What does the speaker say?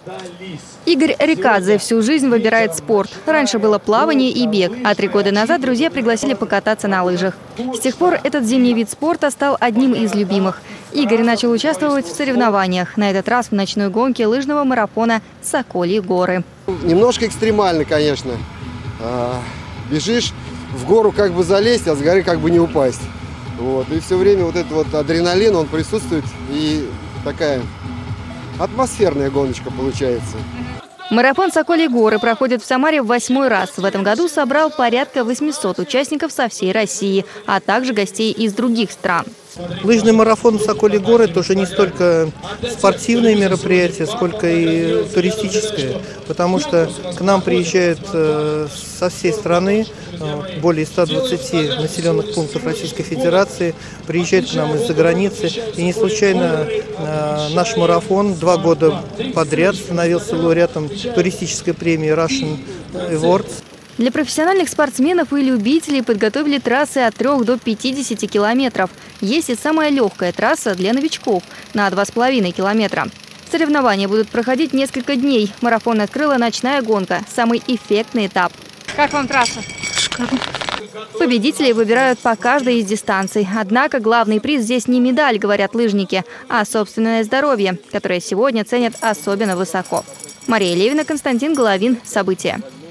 Игорь Рекадзе всю жизнь выбирает спорт. Раньше было плавание и бег, а 3 года назад друзья пригласили покататься на лыжах. С тех пор этот зимний вид спорта стал одним из любимых. Игорь начал участвовать в соревнованиях, на этот раз в ночной гонке лыжного марафона «Сокольи горы». Немножко экстремально, конечно. Бежишь в гору, как бы залезть, а с горы как бы не упасть. Вот. И все время вот этот вот адреналин, он присутствует, и такая атмосферная гоночка получается. Марафон «Сокольи горы» проходит в Самаре в 8-й раз. В этом году собрал порядка 800 участников со всей России, а также гостей из других стран. Лыжный марафон «Сокольи горы» тоже не столько спортивное мероприятие, сколько и туристическое, потому что к нам приезжают со всей страны, более 120 населенных пунктов Российской Федерации, приезжают к нам из-за границы. И не случайно наш марафон 2 года подряд становился лауреатом туристической премии Russian Awards. Для профессиональных спортсменов и любителей подготовили трассы от 3 до 50 километров. Есть и самая легкая трасса для новичков на 2,5 километра. Соревнования будут проходить несколько дней. Марафон открыла ночная гонка, самый эффектный этап. Как вам трасса? Шикарно. Победителей выбирают по каждой из дистанций. Однако главный приз здесь не медаль, говорят лыжники, а собственное здоровье, которое сегодня ценят особенно высоко. Мария Левина, Константин Головин. События.